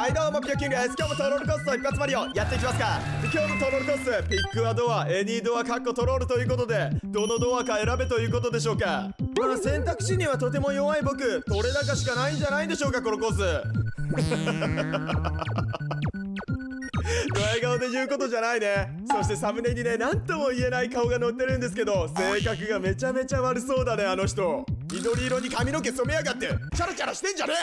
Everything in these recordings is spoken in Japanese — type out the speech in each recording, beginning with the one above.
はいどうもピョキングです。今日もトロールコースと一発マリオやっていきますか。で今日のトロールコース、ピックはドア、エニードアかっこトロールということで、どのドアか選べということでしょうか。まあ選択肢にはとても弱い僕、取れ高しかないんじゃないんでしょうか、このコース。ドヤ顔で言うことじゃないね。そしてサムネにね、なんとも言えない顔が載ってるんですけど、性格がめちゃめちゃ悪そうだね、あの人。緑色に髪の毛染めやがってチャラチャラしてんじゃね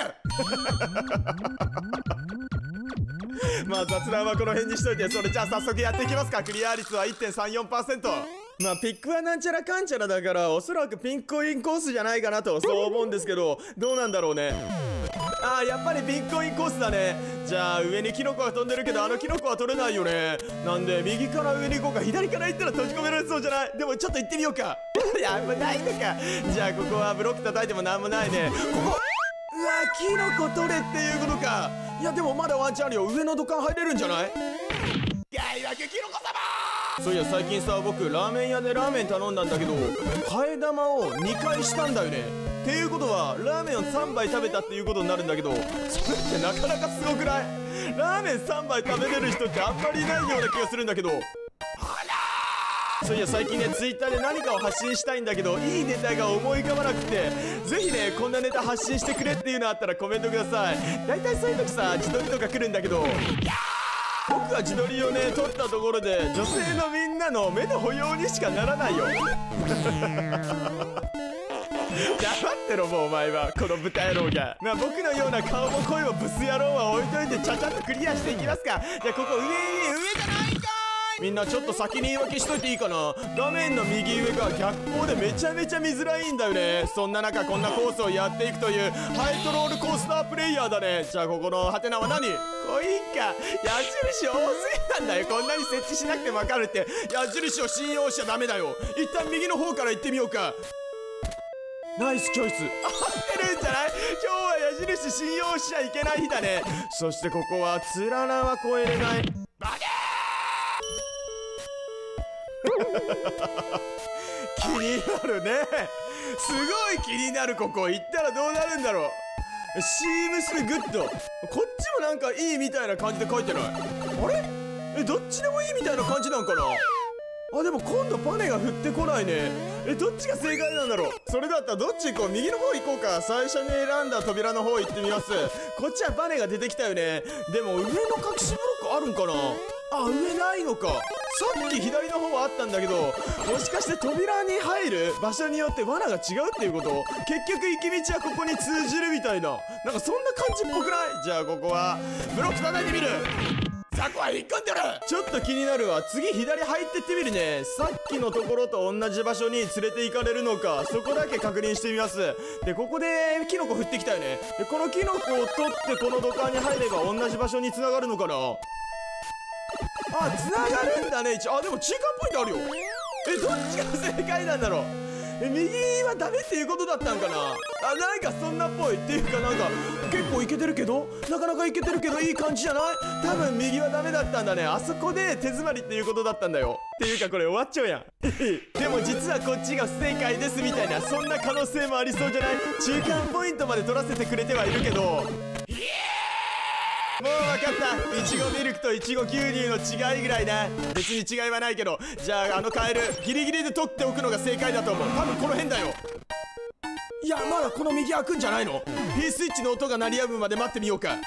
えまあ雑談はこの辺にしといて、それじゃあ早速やっていきますか。クリア率は 1.34%。 まあピックはなんちゃらかんちゃらだから、おそらくピンコインコースじゃないかなとそう思うんですけど、どうなんだろうね。あーやっぱりピンコインコースだね。じゃあ上にキノコが飛んでるけど、あのキノコは取れないよね。なんで右から上に行こうか。左から行ったら閉じ込められそうじゃない？でもちょっと行ってみようか。いやもうないのか。じゃあここはブロック叩いてもなんもないね。ここうわキノコ取れっていうことか。いやでもまだワンチャンあるよ。上の土管入れるんじゃない？ガイワクキノコ様。そういや最近さ、僕ラーメン屋でラーメン頼んだんだけど、替え玉を2回したんだよね。っていうことはラーメンを3杯食べたっていうことになるんだけど、それってなかなかすごくない？ラーメン3杯食べれる人ってあんまりいないような気がするんだけど。そういや最近ね、ツイッターで何かを発信したいんだけど、いいネタが思い浮かばなくて、ぜひねこんなネタ発信してくれっていうのあったらコメントください。だいたいそういう時さ、自撮りとか来るんだけど、僕は自撮りをね撮ったところで女性のみんなの目の保養にしかならないよ。黙ってろもうお前は、この豚野郎が。まあ僕のような顔も声もブス野郎は置いといて、ちゃちゃっとクリアしていきますか。じゃあここ上じゃないかーい。みんなちょっと先に言い訳しといていいかな。画面の右上が逆光でめちゃめちゃ見づらいんだよね。そんな中こんなコースをやっていくというハイトロールコースタープレイヤーだね。じゃあここのハテナは何？コインか。矢印多すぎなんだよ。こんなに設置しなくてもわかるって。矢印を信用しちゃダメだよ。一旦右の方から行ってみようか。ナイスチョイス。合ってるんじゃない？今日は矢印信用しちゃいけない日だね。そしてここはつららは越えれない。バケー気になるね。すごい気になる。ここ行ったらどうなるんだろう。シームスグッド。こっちもなんかいいみたいな感じで書いてない？あれ？どっちでもいいみたいな感じなんかな。あ、でも今度バネが降ってこないね。どっちが正解なんだろう。それだったらどっち行こう？右の方行こうか。最初に選んだ扉の方行ってみます。こっちはバネが出てきたよね。でも上の隠しブロックあるんかな。あ、上ないのか。さっき左の方はあったんだけど、もしかして扉に入る場所によって罠が違うっていうこと？結局行き道はここに通じるみたいな。なんかそんな感じっぽくない？じゃあここはブロック叩いてみる。ザコは引っ込んでる。ちょっと気になるわ。次左入ってってみるね。さっきのところと同じ場所に連れて行かれるのか、そこだけ確認してみます。でここでキノコ降ってきたよね。でこのキノコを取ってこの土管に入れば同じ場所に繋がるのかな。あ、繋がるんだね。あ、でも中間ポイントあるよ。どっちが正解なんだろう。右はダメっていうことだったんかな。あ、なんかそんなっぽい。っていうかなんか結構いけてるけど、なかなかいけてるけどいい感じじゃない？多分右はダメだったんだね。あそこで手詰まりっていうことだったんだよ。っていうかこれ終わっちゃうやん。でも実はこっちが不正解ですみたいな、そんな可能性もありそうじゃない？中間ポイントまで取らせてくれてはいるけど、もう分かった。いちごミルクといちご牛乳の違いぐらいね。別に違いはないけど、じゃあカエルギリギリで取っておくのが正解だと思う。多分この辺だよ。いやまだこの右開くんじゃないの？ P スイッチの音が鳴りやむまで待ってみようか。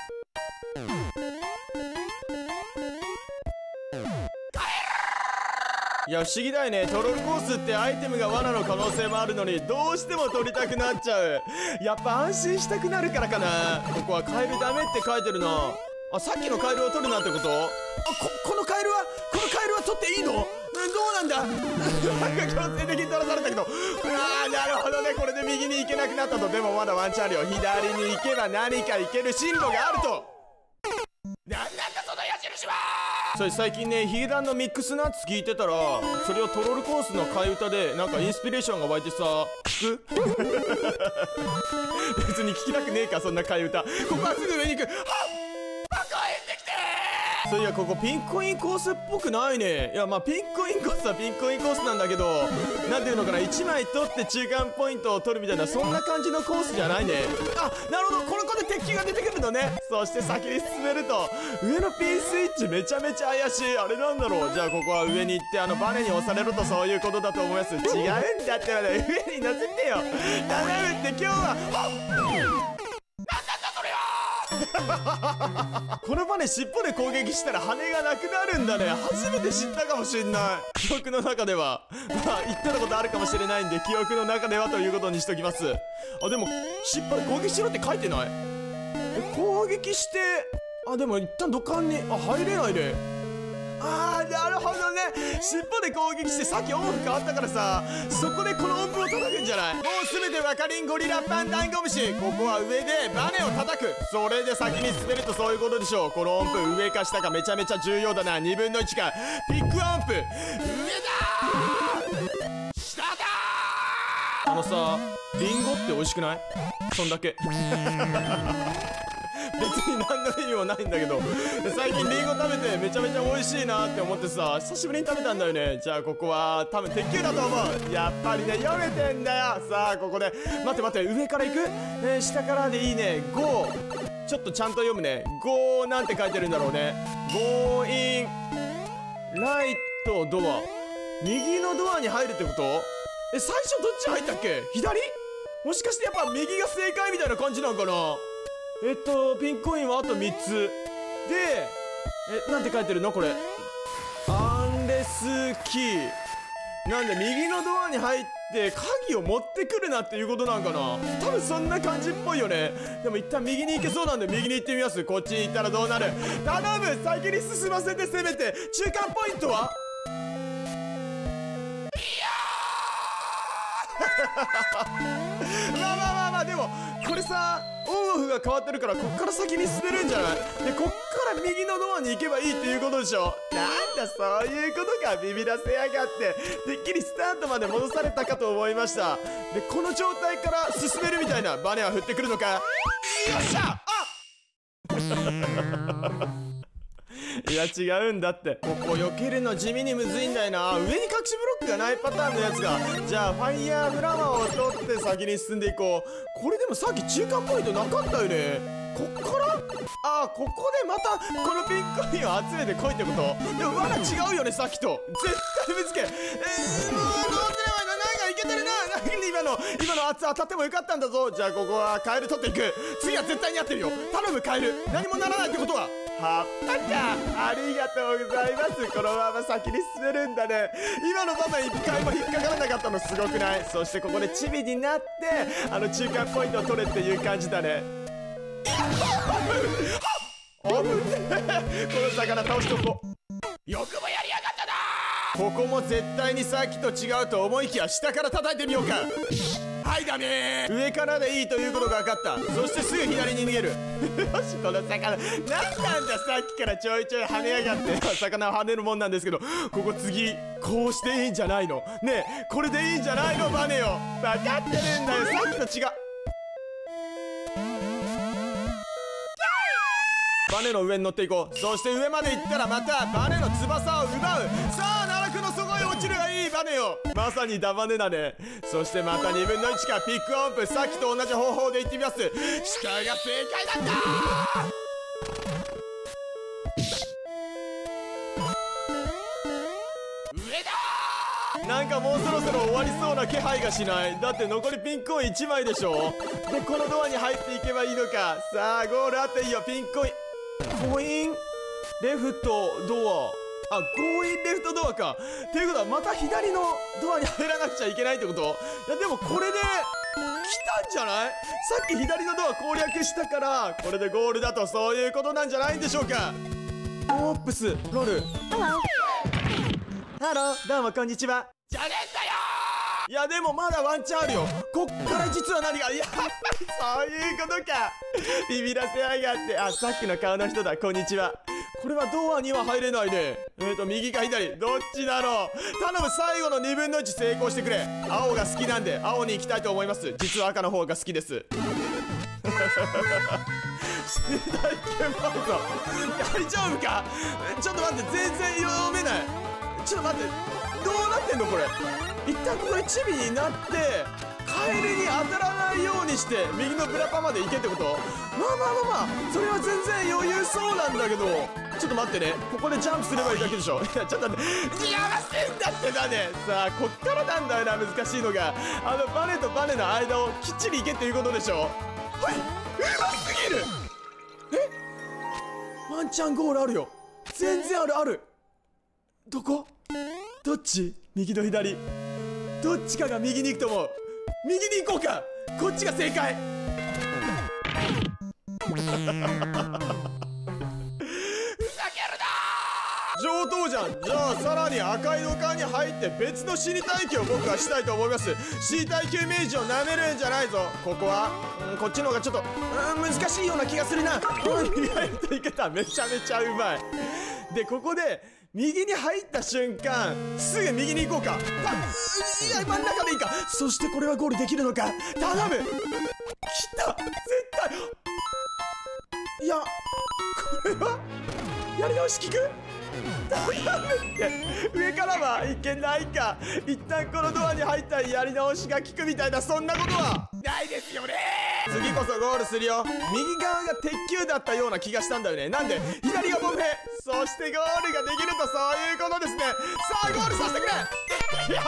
いや不思議だよね。トロールコースってアイテムが罠の可能性もあるのに、どうしても取りたくなっちゃう。やっぱ安心したくなるからかな。ここはカエルダメって書いてるな。あ、さっきのカエルを取るなってこと？あ、このカエルは取っていいの？どうなんだ。なんか強制的に取らされたけど。ああなるほどね。これで右に行けなくなったと。でもまだワンチャンあるよ。左に行けば何か行ける進路があると。なんだその矢印は。それ最近ねヒゲダンのミックスナッツ聞いてたら、それをトロールコースの替え歌でなんかインスピレーションが湧いてさ、聞く？別に聞きたくねえかそんな替え歌。ここはすぐ上に行く。はっバカへってきてそういや、ここピンコインコースっぽくないね。いや、まあピンコインコースはピンコインコースなんだけど、なんていうのかな、1枚取って中間ポイントを取るみたいな、そんな感じのコースじゃないね。あ、なるほど、この子で鉄球が出てくるのね。そして先に進めると、上のピンスイッチめちゃめちゃ怪しい。あれなんだろう。じゃあここは上に行ってバネに押されるとそういうことだと思います。違うんだってまだ上に乗せてよ。頼むって今日は。このバネ尻尾で攻撃したら羽がなくなるんだね。初めて知ったかもしんない。記憶の中ではまあ言ってたことあるかもしれないんで、記憶の中ではということにしときます。あ、でも尻尾で攻撃しろって書いてない。攻撃して、でも一旦土管に入れないで。なるほどね。尻尾で攻撃してさっき音符変わったからさ、そこでこの音符を叩くんじゃない。もう全てわかりんゴリラパンダンゴムシ。ここは上でバネを叩く。それで先に進めるとそういうことでしょう。この音符上か下かめちゃめちゃ重要だな。1/2か。ピック音符上だー下だー。さ、リンゴって美味しくない？そんだけ別に何の意味もないんだけど、最近リンゴ食べてめちゃめちゃ美味しいなって思ってさ、久しぶりに食べたんだよね。じゃあここは多分鉄球だと思う。やっぱりね、読めてんだよ。さあここで待って上から行く？下からでいいね。5、ちょっとちゃんと読むね。5なんて書いてるんだろうね。5インライトドア。右のドアに入るってこと？最初どっち入ったっけ？左？もしかしてやっぱ右が正解みたいな感じなんかな。ピンコインはあと3つで、なんて書いてるのこれ。アンレスキーなんで右のドアに入って鍵を持ってくるなっていうことなんかな。多分そんな感じっぽいよね。でも一旦右に行けそうなんで右に行ってみます。こっちに行ったらどうなる？頼む、先に進ませて。せめて中間ポイントはまあでもこれさ、オンオフが変わってるからこっから先に進めるんじゃない？でこっから右のドアに行けばいいっていうことでしょ。なんだそういうことか。ビビらせやがって。てっきりスタートまで戻されたかと思いました。でこの状態から進めるみたいな。バネは降ってくるのか。よっしゃいや違うんだって。ここ避けるの地味にむずいんだよな。上に隠しブロックがないパターンのやつが。じゃあファイヤーフラワーを取って先に進んでいこう。これでもさっき中間ポイントなかったよね。こっからここでまたこのピンコインを集めてこいってこと？でもまだ違うよね、さっきと。絶対ぶつけ。もうどうすればいいの？なんかいけてるな。今の当たってもよかったんだぞ。じゃあここはカエル取っていく。次は絶対に合ってるよ。頼むカエル。何もならないってことは葉っぱか。ありがとうございます。このまま先に進めるんだね。今のまま一回も引っかからなかったのすごくない？そしてここでチビになって中間ポイントを取れっていう感じだね。この魚倒しとこう。よくもやりやがったな。ここも絶対にさっきと違うと思いきや下から叩いてみようか。はい、ダメ。上からでいいということが分かった。そしてすぐ左に逃げる。よし、この魚なんなんだ。さっきからちょいちょい跳ねやがって。魚は跳ねるもんなんですけど、ここ次こうしていいんじゃないの？ねえ、これでいいんじゃないの？バネよ。分かってるんだよ。さっきと違う。バネの上に乗っていこう。そして上まで行ったらまたバネの翼を奪う。さあ奈落の底へ落ちるがいいバネよ。まさにダバネだね。そしてまた1/2か。ピック音符。さっきと同じ方法で行ってみます。下が正解だったー。上だー。なんかもうそろそろ終わりそうな気配がしない。だって残りピンコイン1枚でしょ。でこのドアに入っていけばいいのか。さあゴールあっていいよ。ピンコインコインレフトドア。ゴーインレフトドアか。っていうことはまた左のドアに入らなくちゃいけないってこと？いやでもこれで来たんじゃない？さっき左のドア攻略したからこれでゴールだとそういうことなんじゃないんでしょうか。オープスロール。ハロー、どうもこんにちは。じゃねえんだよ。いやでもまだワンチャンあるよ。こっから実は何が。やっぱりそういうことか。ビビらせやがって。さっきの顔の人だ。こんにちは。これはドアには入れないね。右か左どっちだろう。頼む、最後の1/2成功してくれ。青が好きなんで青に行きたいと思います。実は赤の方が好きです。 身体験パウザ大丈夫か。ちょっと待って、全然読めない。ちょっと待って、どうなってんのこれ。一旦ここでチビになってカエルに当たらないようにして右のブラパまで行けってこと。まあそれは全然余裕そうなんだけど、ちょっと待ってね、ここでジャンプすればいいだけでしょ。いやちょっと待って、やらせんだってだね。さあこっからなんだよな、難しいのが。バネとバネの間をきっちり行けっていうことでしょ。はい、うますぎる。ワンチャンゴールあるよ。全然ある。どこ？どっち？右と左どっちかが右に行くと思う。右に行こうか。こっちが正解。ふざけるな上等じゃん。じゃあさらに赤い土管に入って別の死に体系を僕はしたいと思います。死に体系明治を舐めるんじゃないぞ。ここはこっちの方がちょっと難しいような気がするな。意外といけた。めちゃめちゃうまい。でここで右に入った瞬間すぐ右に行こうか。いや真ん中でいいか。そしてこれはゴールできるのか。頼む。来た絶対。いやこれはやり直し効く。上からはいけないか。一旦このドアに入ったらやり直しが効くみたいな、そんなことはないですよね。次こそゴールするよ。右側が鉄球だったような気がしたんだよね。なんで左がボム兵、そしてゴールができるとそういうことですね。さあゴールさせてくれ。や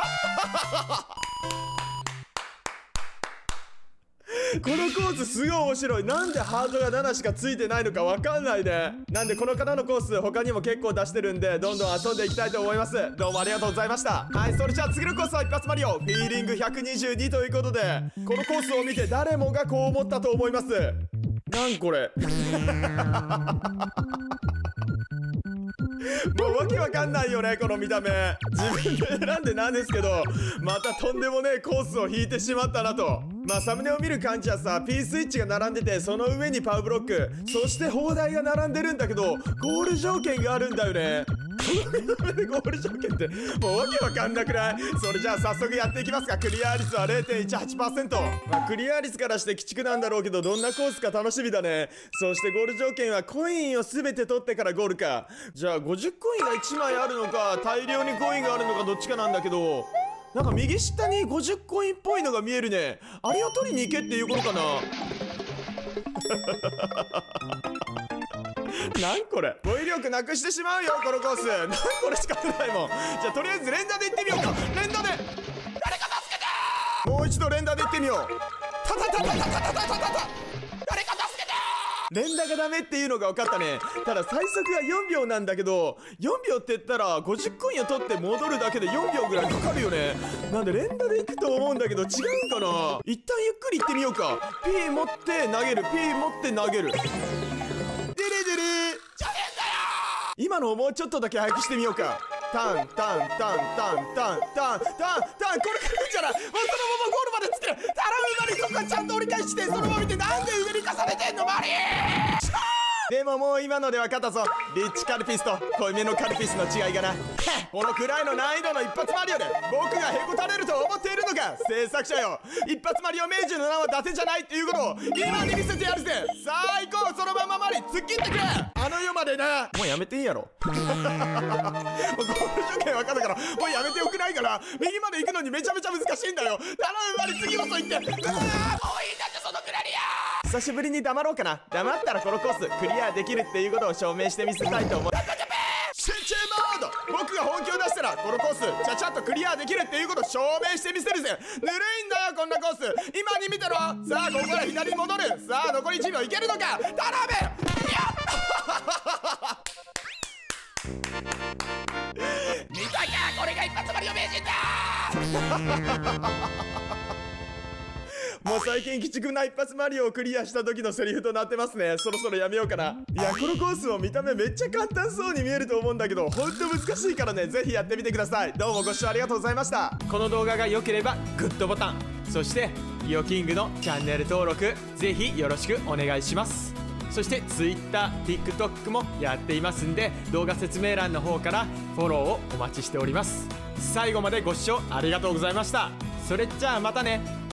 このコースすごい面白い。なんでハートが7しかついてないのかわかんないね。なんでこの方のコース他にも結構出してるんでどんどん遊んでいきたいと思います。どうもありがとうございました。はい、それじゃあ次のコースは一発マリオフィーリング122ということで、このコースを見て誰もがこう思ったと思います。なんこれもうわけわかんないよねこの見た目。自分で選んでなんですけど、またとんでもねえコースを引いてしまったなと。まあサムネを見る感じはさ、 P スイッチが並んでてその上にパウブロック、そして砲台が並んでるんだけどゴール条件があるんだよね。この見た目でゴール条件ってもうわけわかんなくない？それじゃあ早速やっていきますか。クリア率は 0.18%。 まあクリア率からして鬼畜なんだろうけど、どんなコースか楽しみだね。そしてゴール条件はコインを全て取ってからゴールか。じゃあ50コインが1枚あるのか大量にコインがあるのかどっちかなんだけど、なんか右下に50コインっぽいのが見えるね。あれを取りに行けっていうことかな。なんこれ、語彙力なくしてしまうよこのコース。なんこれ仕方ないもん。じゃあとりあえず連打で行ってみようか。連打で誰か助けて。もう一度連打で行ってみよう。たたたたたたたたたた。誰か助けて。連打がダメっていうのが分かったね。ただ最速が4秒なんだけど、4秒って言ったら50コインを取って戻るだけで4秒ぐらいかかるよね。なんで連打で行くと思うんだけど違うかな。一旦ゆっくり行ってみようか。 P 持って投げる、 P 持って投げる。今のをもうちょっとだけ早くしてみようか。タンタンタンタンタンタンタンタンタン。これ来るんじゃない。もうそのままゴールまでつける。頼むマリー、そこはちゃんと折り返してそのまま見て。なんで上に重ねてんのマリー。でももう今ので分かったぞ。リッチカルピスと濃いめのカルピスの違いがな。このくらいの難易度の一発マリオで僕がへこたれると思っているのか制作者よ。一発マリオ明治の名は伊達じゃないっていうことを今に見せてやるぜ。さあ行こう。そのままマリ突っ切ってくれ。あの世までな。もうやめていいやろ。ゴール条件分かったからもうやめておくないから。右まで行くのにめちゃめちゃ難しいんだよ。頼むマリ次こそ行って。もういいんだってそのクラリア。久しぶりに黙ろうかな。黙ったらこのコースクリアできるっていうことを証明してみせたいと思う。集中モード。僕が本気を出したらこのコースちゃちゃっとクリアできるっていうことを証明してみせるぜ。ぬるいんだよこんなコース。今に見てろ。さあここから左に戻る。さあ残り1秒いけるのか。頼む。見たか。これが一発マリオ名人だ。もう最近鬼畜な一発マリオをクリアした時のセリフとなってますね。そろそろやめようかな。いやこのコースも見た目めっちゃ簡単そうに見えると思うんだけどほんと難しいからね、ぜひやってみてください。どうもご視聴ありがとうございました。この動画が良ければグッドボタン、そしてリオキングのチャンネル登録ぜひよろしくお願いします。そして Twitter、TikTok もやっていますんで動画説明欄の方からフォローをお待ちしております。最後までご視聴ありがとうございました。それじゃあまたね。